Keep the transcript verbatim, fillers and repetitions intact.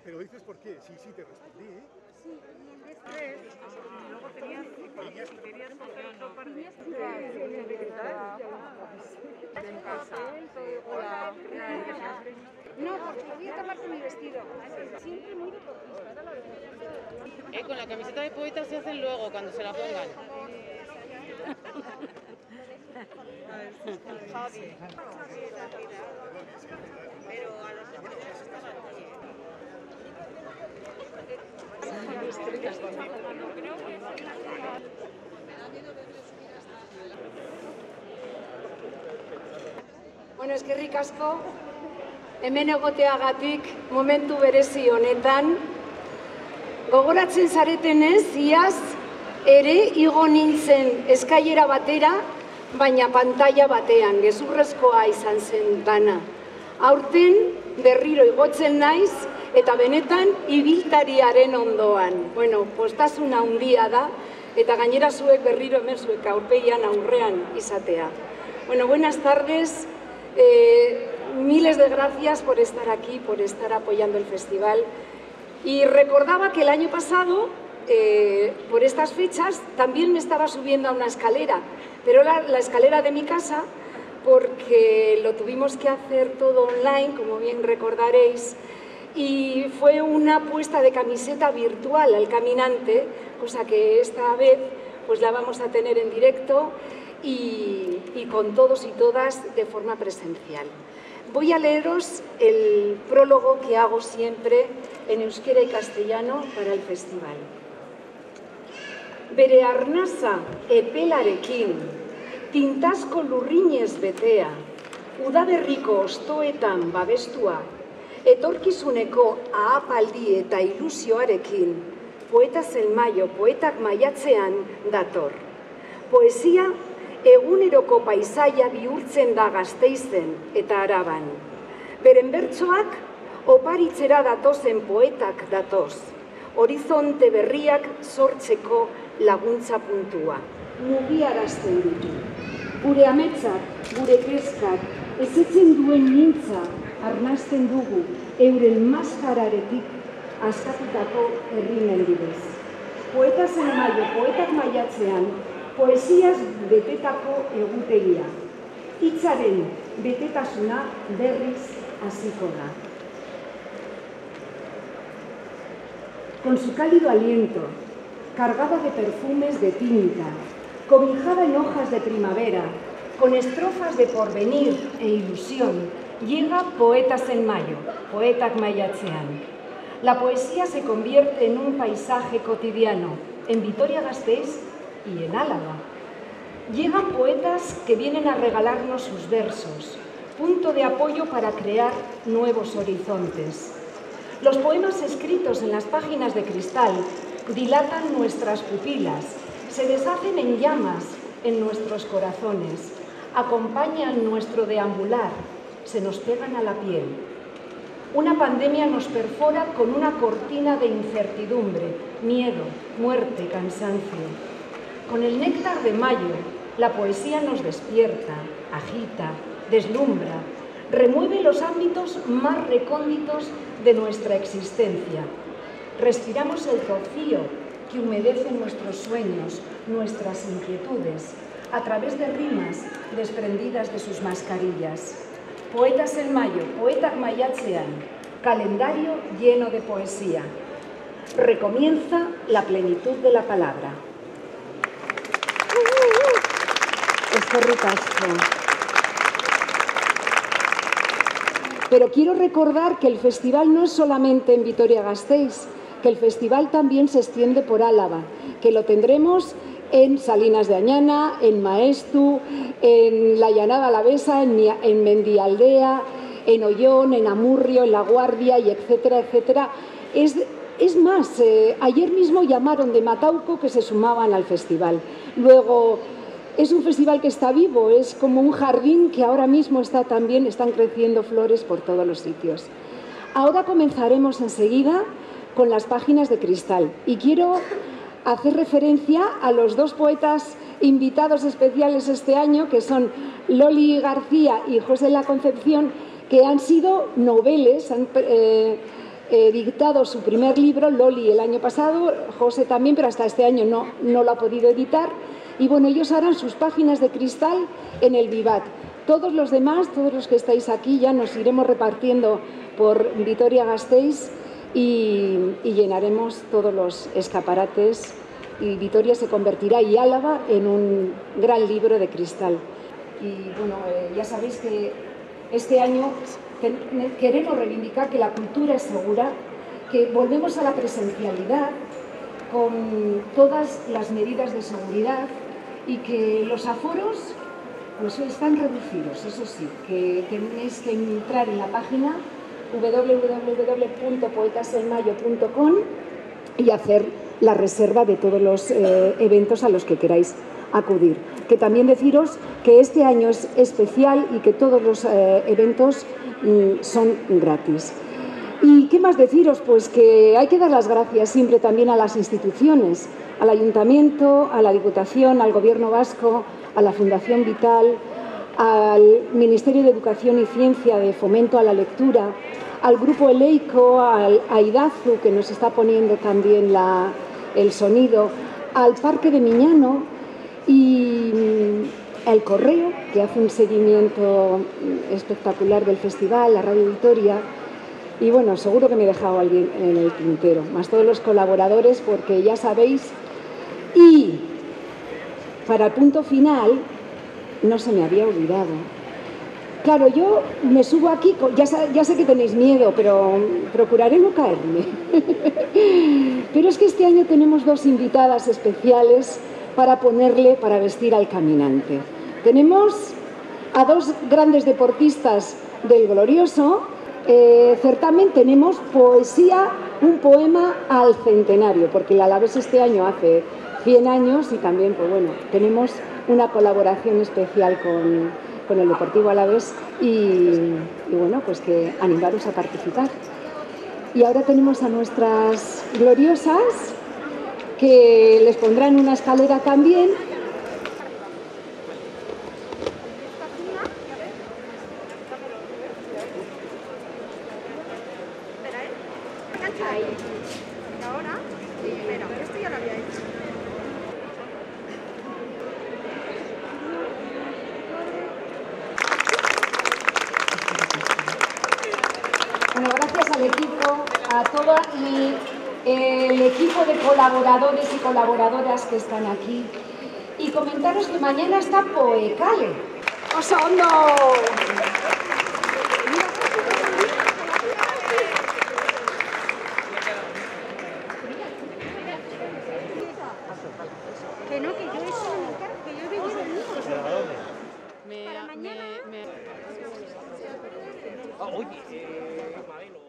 Pero dices por qué, sí, sí, te respondí. Sí, y en después, y luego tenías, querías, querías coger otro par de... No, porque lo voy a tapar con mi vestido. Siempre muy deportista. Eh, con la camiseta de poeta se hacen luego, cuando se la pongan. Javi. Pero a los hombres estaban aquí. Bueno, eskerrik asko, hemen egoteagatik momentu berezi honetan. Gogoratzen zaretenez, iaz ere igo nintzen eskailera batera, baina pantalla batean, gezurrezkoa izan zen dana. Aurten berriro igotzen naiz, eta benetan ibiltariaren ondoan. Bueno, postasuna handia da, eta gainera zuek berriro hemen zuek aurpegian aurrean izatea. Bueno, buenas tardes. Eh, miles de gracias por estar aquí, por estar apoyando el festival. Y recordaba que el año pasado, eh, por estas fechas, también me estaba subiendo a una escalera, pero la, la escalera de mi casa, porque lo tuvimos que hacer todo online, como bien recordaréis, y fue una puesta de camiseta virtual al caminante, cosa que esta vez pues la vamos a tener en directo y, y con todos y todas de forma presencial. Voy a leeros el prólogo que hago siempre en euskera y castellano para el festival. Bere arnasa epelarekin, tintazko lurrinez betea, udaberriko ostoetan babestua, etorkizuneko ahapaldi eta ilusioarekin, poeta Zelmaio, poetak maiatzean dator. Poesia eguneroko paisaia bihurtzen da Gasteizen eta Araban. Beren bertsoak oparitzera datozen poetak datoz, horizonte berriak sortzeko laguntza puntua. Mugiarazten ditu. Gure ametsak, gure kezkak, ezetzen duen mintza arnasten dugu euren maskararetik askatutako herri bidez. Poeta Zelmaio, poetak maiatzean, poesiaz betetako egutegia. Hitzaren betetasuna berriz hasiko da. Con su cálido aliento, cargada de perfumes de tinta, cobijada en hojas de primavera, con estrofas de porvenir e ilusión, llega Poeta Zelmaio, poetak maiatzean. La poesía se convierte en un paisaje cotidiano, en Vitoria-Gasteiz y en Álava. Llegan poetas que vienen a regalarnos sus versos, punto de apoyo para crear nuevos horizontes. Los poemas escritos en las páginas de cristal dilatan nuestras pupilas, se deshacen en llamas en nuestros corazones, acompañan nuestro deambular, se nos pegan a la piel. Una pandemia nos perfora con una cortina de incertidumbre, miedo, muerte, cansancio. Con el néctar de mayo, la poesía nos despierta, agita, deslumbra, remueve los ámbitos más recónditos de nuestra existencia. Respiramos el rocío que humedece nuestros sueños, nuestras inquietudes, a través de rimas desprendidas de sus mascarillas. Poeta Zelmaio, poetak maiatzean, calendario lleno de poesía. Recomienza la plenitud de la palabra. Eskerrik asko. Pero quiero recordar que el festival no es solamente en Vitoria-Gasteiz, que el festival también se extiende por Álava, que lo tendremos en Salinas de Añana, en Maestu, en la Llanada Alavesa, en, en Mendialdea, en Ollón, en Amurrio, en La Guardia, y etcétera, etcétera. Es, es más, eh, ayer mismo llamaron de Matauco que se sumaban al festival. Luego, es un festival que está vivo, es como un jardín que ahora mismo está también, están creciendo flores por todos los sitios. Ahora comenzaremos enseguida con las páginas de cristal y quiero hacer referencia a los dos poetas invitados especiales este año, que son Loli García y José La Concepción, que han sido noveles, han, eh, editado su primer libro, Loli, el año pasado, José también, pero hasta este año no, no lo ha podido editar. Y bueno, ellos harán sus páginas de cristal en el Vivat. Todos los demás, todos los que estáis aquí, ya nos iremos repartiendo por Vitoria-Gasteiz y, y llenaremos todos los escaparates y Vitoria se convertirá, y Álava, en un gran libro de cristal. Y bueno, eh, ya sabéis que este año queremos reivindicar que la cultura es segura, que volvemos a la presencialidad con todas las medidas de seguridad y que los aforos pues están reducidos, eso sí, que tenéis que entrar en la página doble u doble u doble u punto poetas en mayo punto com y hacer la reserva de todos los eh, eventos a los que queráis acudir. Que también deciros que este año es especial y que todos los eh, eventos mm, son gratis. ¿Y qué más deciros? Pues que hay que dar las gracias siempre también a las instituciones, al Ayuntamiento, a la Diputación, al Gobierno vasco, a la Fundación Vital, al Ministerio de Educación y Ciencia de Fomento a la Lectura, al Grupo Eleico, al, a Idazu, que nos está poniendo también la, el sonido, al Parque de Miñano y el Correo, que hace un seguimiento espectacular del festival, la Radio Vitoria. Y bueno, seguro que me he dejado a alguien en el tintero, más todos los colaboradores, porque ya sabéis. Y para el punto final, no se me había olvidado. Claro, yo me subo aquí, ya, ya sé que tenéis miedo, pero procuraré no caerme. Pero es que este año tenemos dos invitadas especiales para ponerle, para vestir al caminante. Tenemos a dos grandes deportistas del Glorioso. Eh, certamen tenemos poesía, un poema al centenario, porque el Alavés este año hace cien años y también, pues bueno, tenemos una colaboración especial con, con el Deportivo Alavés y, y bueno, pues que animaros a participar. Y ahora tenemos a nuestras gloriosas que les pondrán una escalera también. Ahí. Y ahora, espera, esto ya lo había hecho. Bueno, gracias al equipo, a todo y, eh, el equipo de colaboradores y colaboradoras que están aquí. Y comentaros que mañana está Poecale. ¡Oso hondo! Que no, que yo he hecho un encargo, que yo he venido el mío. Me, Para mañana. me, me... Ah, oye, eh, Mabel,